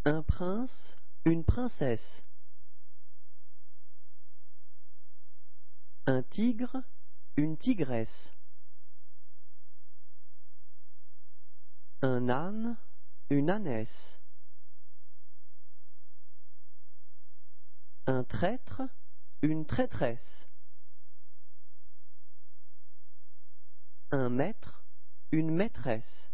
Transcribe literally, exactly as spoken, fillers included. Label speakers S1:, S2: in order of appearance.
S1: Un prince, une princesse. Un tigre, une tigresse. Un âne, une ânesse. Un traître, une traîtresse. Un maître, une maîtresse.